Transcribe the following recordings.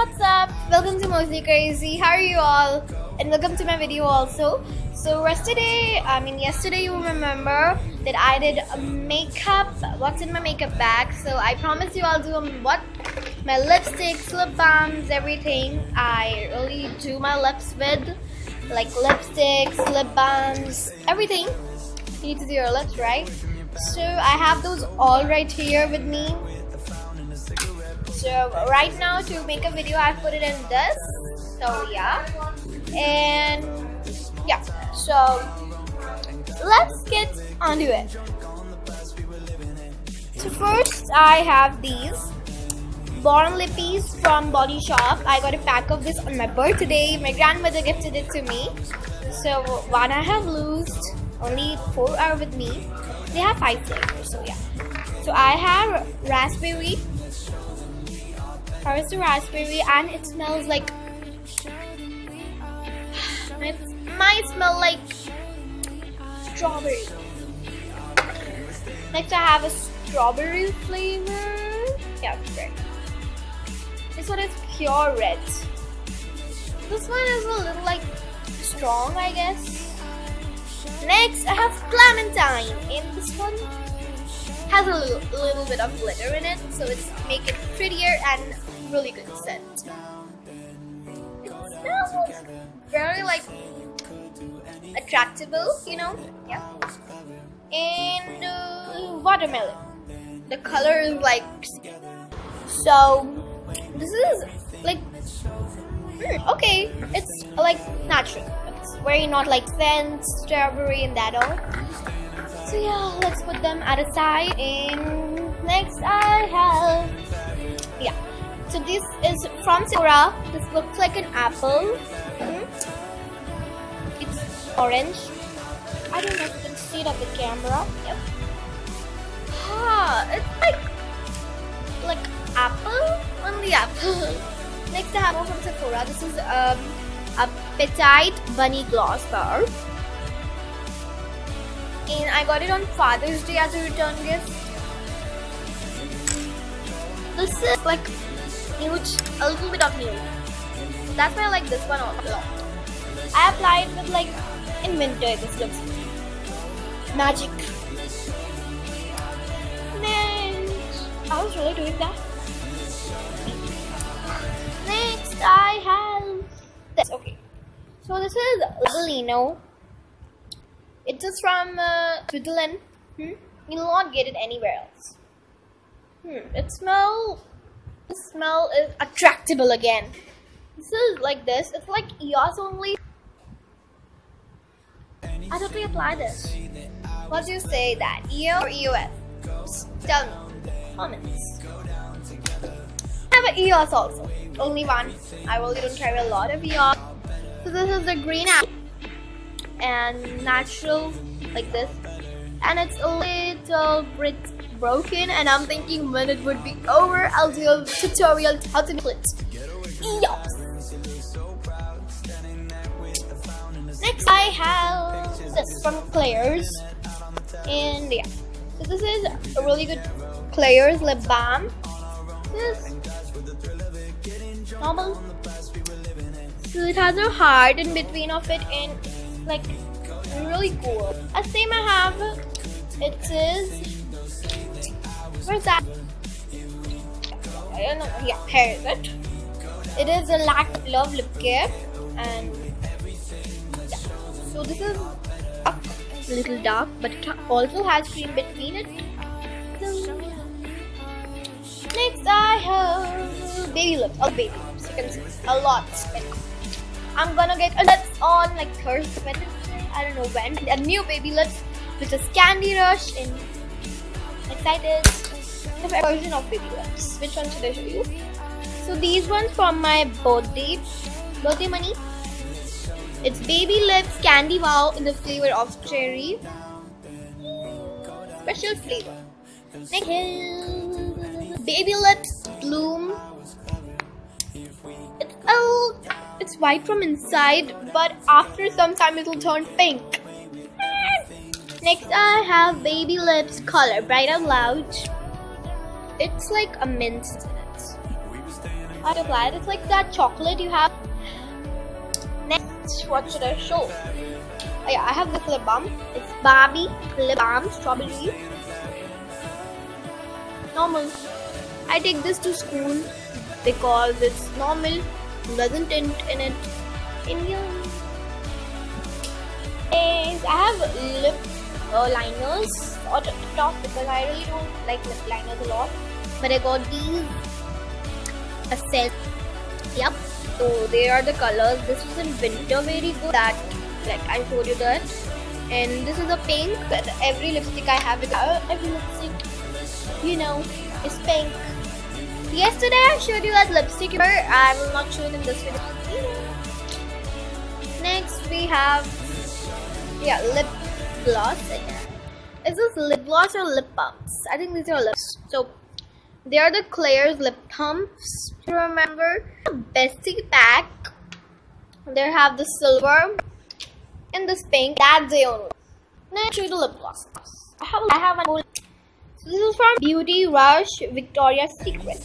what's up? Welcome to Mostly Crazy. How are you all? And welcome to my video also. So yesterday you remember that I did a makeup, what's in my makeup bag. So I promised you I'll do my lipsticks, lip balms, everything. I really do my lips with, like lipsticks, lip balms, everything. You need to do your lips, right? So I have those all right here with me. So right now to make a video I put it in this. So yeah. And yeah. So let's get onto it. So first I have these Born Lippies from Body Shop. I got a pack of this on my birthday. My grandmother gifted it to me. So one I have used. Only 4 are with me. They have 5 flavors. So yeah. So I have raspberry. Here's the raspberry, and it smells like. It might smell like strawberry. Next, I have a strawberry flavor. Yeah, great. This one is pure red. This one is a little like strong, I guess. Next, I have clementine, and this one has a little bit of glitter in it, so it's make it prettier and really good scent. It smells very like attractable, you know. Yeah. And watermelon. The color is like so. This is like okay. It's like natural. It's very not like scent, strawberry, and that all. So yeah, let's put them at a side. And next I have So this is from Sephora. This looks like an apple. It's orange. I don't know if you can see it on the camera. Yep. It's like apple on the apple. Next I have one from Sephora. This is a Petite Bunny Gloss Bar. And I got it on Father's Day as a return gift. This is like nude, a little bit of nude. That's why I like this one a lot. I apply it with like in winter. This looks magic. Next, I was really doing that. Next, I have this. Okay, so this is Lino. It is from Switzerland. You will not get it anywhere else. The smell is attractable again. This is like this. It's like EOS only. I totally apply this. What do you say, that EO or EOS? Tell me. Comments. I have an EOS also. Only one. I really don't carry a lot of EOS. So this is the green apple. And natural like this, and it's a little bit broken, and I'm thinking when it would be over I'll do a tutorial how to make it. Yes. Next I have this from Claire's, and yeah, so this is a really good Claire's lip balm. This is normal, so it has a heart in between of it, and like really cool. A same I have, it is, where's that? I don't know. Yeah, here is it. It is a Lac Love Lip Care, and yeah. So this is a little dark, but it also has cream between it. So, next I have baby lips. Oh, baby lips. You can see a lot. I'm gonna get a lips on like Thursday, I don't know when. A new baby lips, which is Candy Rush, and excited. I have a version of baby lips. Which one should I show you? So these ones from my birthday money. It's baby lips Candy Wow in the flavor of cherry. Special flavor. Next, baby lips Bloom. It's white from inside, but after some time it will turn pink. Next I have Baby Lips Color Bright and Loud. It's like a mint in it. I apply it. It's like that chocolate you have. Next, what should I show? Oh yeah, I have this lip balm. It's Barbie lip balm strawberry. Normal. I take this to school because it's normal, doesn't tint in it. Indian. And I have lip liners on top because I really don't like lip liners a lot. But I got these a set. Yep. So they are the colors. This is in winter, very good. That like I told you that. And this is a pink. Every lipstick I have, every lipstick, you know, is pink. Yesterday I showed you that lipstick. I will not show it in this video. Next we have lip gloss. Is this lip gloss or lip balms? I think these are lips. So they are the Claire's lip balms. Remember the Bestie pack? They have the silver and this pink. That's the only. Now I'll show you the lip gloss. I have one. So this is from Beauty Rush Victoria's Secret.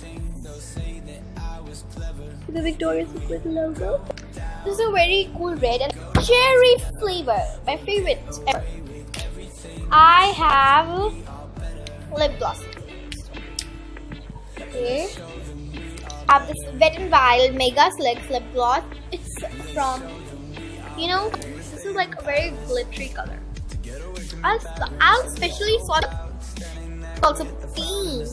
The Victoria's Secret logo. This is a very cool red and cherry flavor. My favorite ever. I have lip gloss. Okay. I have this Wet n Wild Mega Slick lip gloss. It's from, you know, this is like a very glittery color. I'll especially swatch also pink.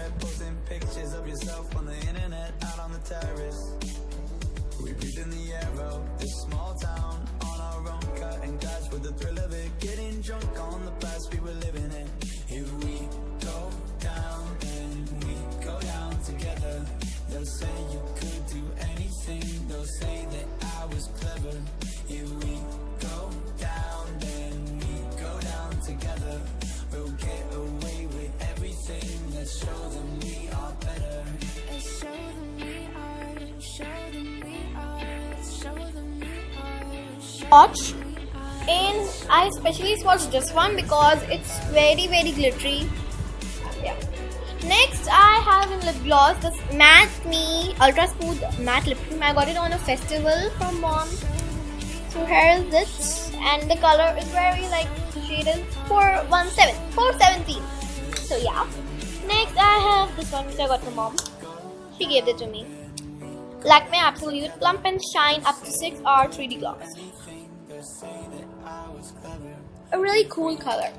Swatch, and I especially swatched this one because it's very glittery. Yeah. Next I have in lip gloss this Matte Me Ultra Smooth Matte Lip Cream. I got it on a festival from mom. So here is it, and the color is very like, the shade is 417. So yeah. Next I have this one which I got from mom. She gave it to me. Lakme Absolute Plump and Shine Up to 6 Hour 3D Gloss. A really cool color.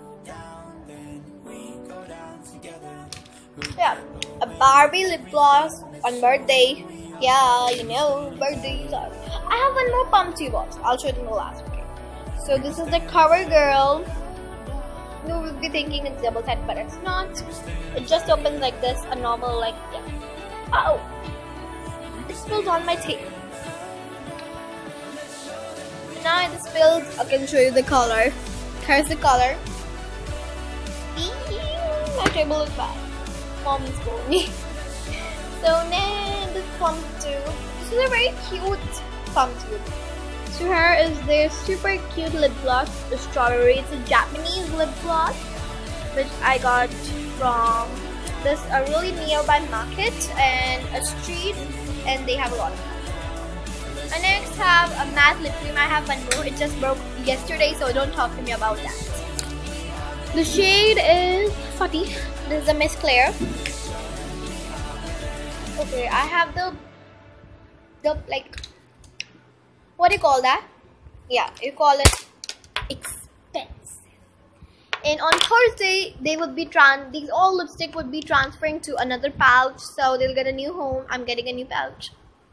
Yeah, a Barbie lip gloss on birthday. Yeah, you know, birthdays are. I have one more pump tube box. I'll show it in the last. Okay. So this is the CoverGirl. You will be thinking it's double sided, but it's not. It just opens like this, a normal like. Yeah. Oh, it spilled on my tape. Now it spilled. I can show you the color. Here's the color. My table is bad. Mom is calling me. So now this pump tube. This is a very cute pump tube. So here is this super cute lip gloss, the strawberry. It's a Japanese lip gloss, which I got from this a really nearby market and a street, and they have a lot of them. I next have a matte lip cream. I have one more. It just broke yesterday, so don't talk to me about that. The shade is 40. This is a Miss Claire. Okay, I have the like, what do you call that? Yeah, you call it expensive. And on Thursday, they would be these all lipstick would be transferring to another pouch, so they'll get a new home. I'm getting a new pouch.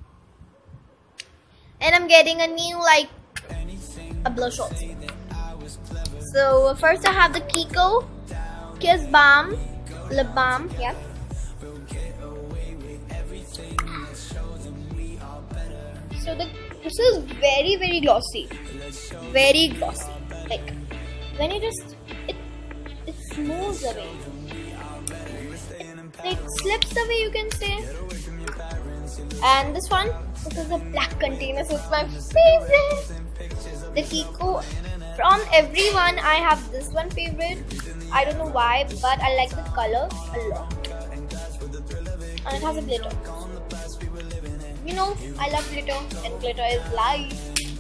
And I'm getting a new, like, a blush also. So first I have the Kiko Kiss Balm Lip Balm. Yeah. So this is very glossy. Very glossy. Like when you just it moves away. It like slips away, you can say. And this one, this is a black container, so it's my favorite. The Kiko. From everyone, I have this one favorite. I don't know why, but I like the color a lot. And it has a glitter. You know, I love glitter and glitter is life.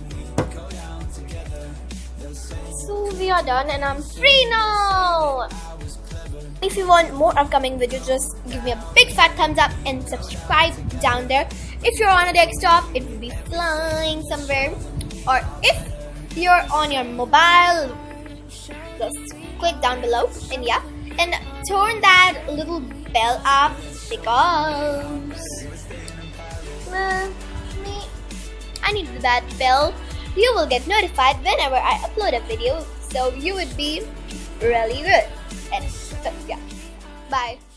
So we are done and I'm free now. If you want more upcoming videos, just give me a big fat thumbs up and subscribe down there. If you're on a desktop, it will be flying somewhere. Or if you're on your mobile, just click down below and yeah. And turn that little bell up because I need that bell. You will get notified whenever I upload a video, so you would be really good. And so yeah, bye.